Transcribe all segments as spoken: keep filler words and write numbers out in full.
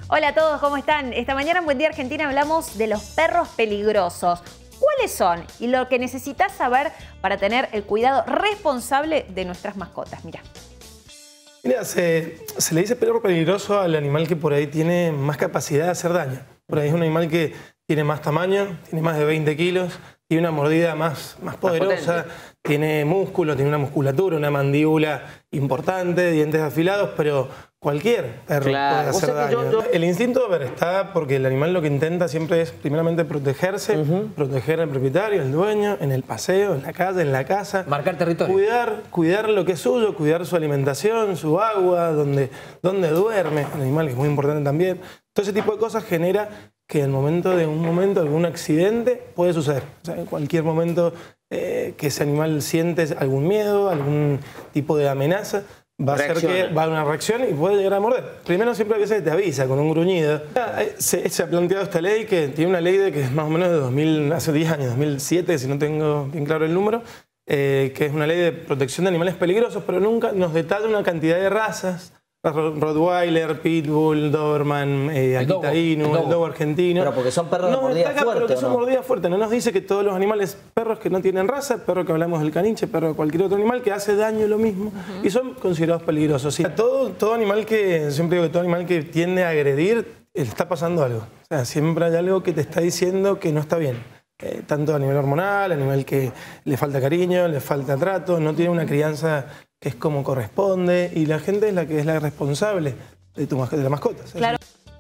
Hola a todos, ¿cómo están? Esta mañana en Buen Día Argentina hablamos de los perros peligrosos. ¿Cuáles son? Y lo que necesitas saber para tener el cuidado responsable de nuestras mascotas. Mirá. Mira, se, se le dice perro peligroso al animal que por ahí tiene más capacidad de hacer daño. Por ahí es un animal que tiene más tamaño, tiene más de veinte kilos, tiene una mordida más, más poderosa, tiene músculo, tiene una musculatura, una mandíbula importante, dientes afilados, pero cualquier perro claro. puede hacer daño. Yo, yo... El instinto, a ver, está porque el animal lo que intenta siempre es primeramente protegerse, uh-huh. proteger al propietario, al dueño, en el paseo, en la calle, en la casa. Marcar territorio. Cuidar, cuidar lo que es suyo, cuidar su alimentación, su agua, donde, donde duerme, el animal que es muy importante también. Todo ese tipo de cosas genera que en el momento de un momento, algún accidente puede suceder. O sea, en cualquier momento eh, que ese animal siente algún miedo, algún tipo de amenaza, va a ser que va a una reacción y puede llegar a morder. Primero siempre a veces te avisa con un gruñido. Se, se ha planteado esta ley, que tiene una ley de que es más o menos de dos mil, hace diez años, dos mil siete, si no tengo bien claro el número, eh, que es una ley de protección de animales peligrosos, pero nunca nos detalla una cantidad de razas. Rottweiler, Pitbull, Doberman, eh, Akita Inu, el Dogo argentino. Pero porque son perros de mordida fuerte, pero que son ¿no? mordidas fuertes. No nos dice que todos los animales, perros que no tienen raza, perro que hablamos del caniche, perro de cualquier otro animal que hace daño lo mismo, uh-huh. y son considerados peligrosos. ¿Sí? Todo, todo animal que, siempre digo que todo animal que tiende a agredir, le está pasando algo. O sea, siempre hay algo que te está diciendo que no está bien. Eh, tanto a nivel hormonal, a nivel que le falta cariño, le falta trato, no tiene una crianza que es como corresponde, y la gente es la que es la responsable de, tu, de la mascota. ¿Sí? Claro.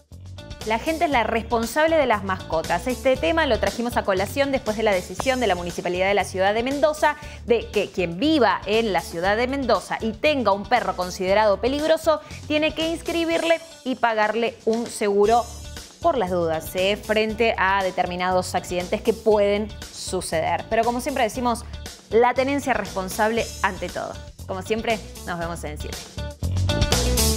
La gente es la responsable de las mascotas. Este tema lo trajimos a colación después de la decisión de la Municipalidad de la Ciudad de Mendoza de que quien viva en la Ciudad de Mendoza y tenga un perro considerado peligroso tiene que inscribirle y pagarle un seguro por las dudas, ¿eh? frente a determinados accidentes que pueden suceder. Pero como siempre decimos, la tenencia responsable ante todo. Como siempre, nos vemos en el siete.